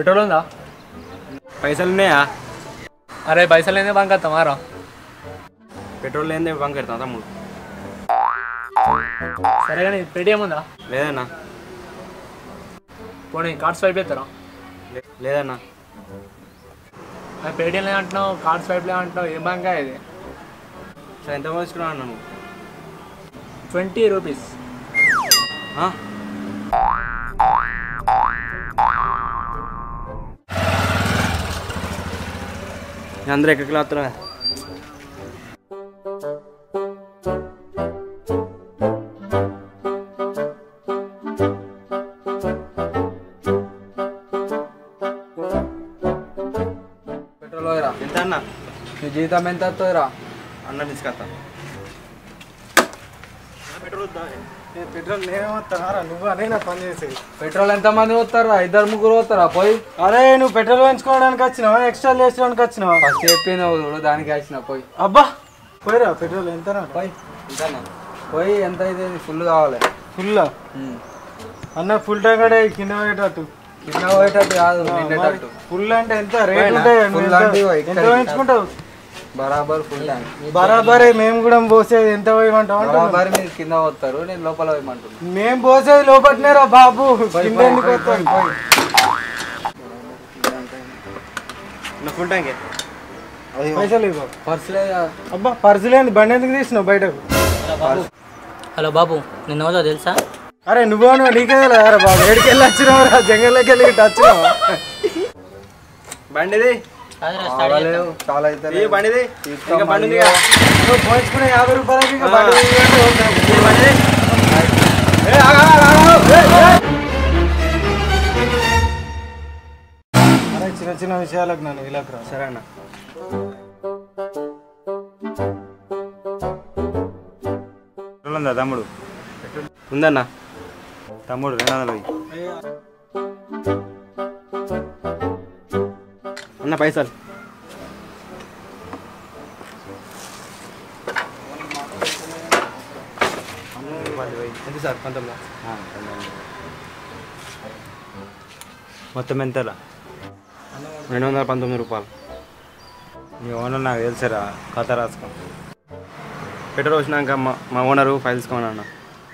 Petrol ఉందా? పైసలు ఉన్నాయా? అరే పైసలు లేదే బంక్ వస్తాం మారా. పెట్రోల్ లేదే బంక్ పెడతాం తమ్ముడు. సరే కానీ పేటిఎం ఉందా? లేదన్నా. పోనీ కార్డ్ స్వైప్ చేస్తారా? లేదన్నా. పేటిఎం లేదంటున్నావు, కార్డ్ స్వైప్ లేదంటున్నావు, ఏ బంకా ఇది? సరే ఎంత తీసుకున్నావు అన్నా నువ్వు? 20 రూపీస్. అందరూ ఎక్కడికి వస్తున్నా? పెట్రోల్ పోయిరా. ఎంత అన్న? నీ జీతం ఎంత వస్తుందిరా? అన్న తీసుకొస్తా. పెట్రోల్ వద్దా? పెట్రోల్ నేనే వస్తానారా, నువ్వు అనే నా పని చేసేది. పెట్రోల్ ఎంతమంది పోతారా? 2-3 పోతారా పోయి? అరే నువ్వు పెట్రోల్ వేయించుకోవడానికి వచ్చినావా, ఎక్స్ట్రా వేసుకోవడానికి వచ్చినావా? ఫస్ట్ చెప్పినావు చూడు, దానికి వచ్చిన పోయి. అబ్బా పోయిరా. పెట్రోల్ ఎంతనా? పోయి ఎంతనా? పోయి ఎంత అయితే ఫుల్ కావాలి. ఫుల్ అన్న? ఫుల్ ట్యాంక్ అంటే కింద పోయేటట్టు. కింద పోయేటట్టు కాదు, నిండేటట్టు. ఫుల్ అంటే ఎంత రేట్ ఉంటాయి? ఎంత వేయించుకుంటావు? బరాబర్ ఫుల్ ట్యాంక్. బరాబరే. మేము కూడా పోసేది ఎంత పోయమంటావు? బరాబర్ మీరు కింద పోతారు, నేను లోపల పోయమంటున్నాను. మేము పోసేది లోపట్నేరా బాబు. ఫుల్ ట్యాంక్ పైసలు ఇవ్వ. పర్స్ లేదా? అబ్బా పర్సు లేని బండి ఎందుకు తీసినావు బయటకు? హలో బాబు, నిన్న ఎవరో తెలుసా? అరే నువ్వు నీకే తెలియదు బాబు. ఎడికి వెళ్ళి వచ్చినావు? జంగల్లోకి వెళ్ళి వచ్చినావా? బండిది చాలా అయితే బండిది బండి నువ్వు పోయించుకునే 50 రూపాయలకి ఇంకా బండి అరే చిన్న చిన్న విషయాలకు నన్ను ఇలా రా. సరే అన్న. పెట్రోల్ ఉందా తమ్ముడు? ఉందన్న తమ్ముడు 200 అన్న పైసలు. ఎంత సార్? 19. మొత్తం ఎంతలా? 219 రూపాయలు. మీ ఓనర్ నాకు తెలుసారా, కథ రాసుకో. పెట్రోల్ వచ్చినాక మా ఓనరు ఫైల్ తీసుకోమని అన్న.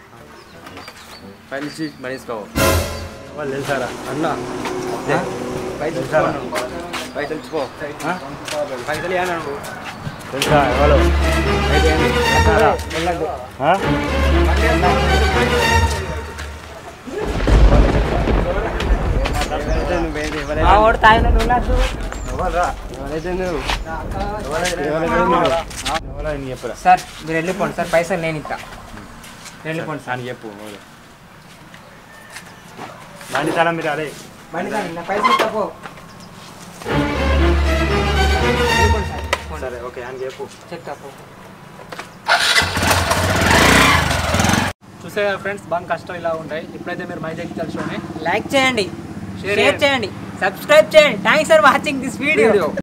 ఫైల్ ఇచ్చి మనీ తీసుకో. వాళ్ళు తెలుసారా అన్న? పైసలు ఇచ్చిపో. పైసలు ఇవ్వను తెలుసా? ఎవరు సార్ మీరు వెళ్ళిపోండి సార్, పైసలు నేను ఇస్తా. వెళ్ళిపోండి సార్. అని చెప్పు. బండి చాలా మీరు అదే బండి సార్ పైసలు ఇస్తా పో. సరే ఓకే అని చెప్పు. చెప్తా పో. చూసే ఫ్రెండ్స్ బంక్ కష్టం ఇలా ఉంటాయి. ఇప్పుడైతే మీరు మై జగ్గి షోని లైక్ చేయండి, షేర్ చేయండి, సబ్స్క్రైబ్ చేయండి. Thanks for watching this video.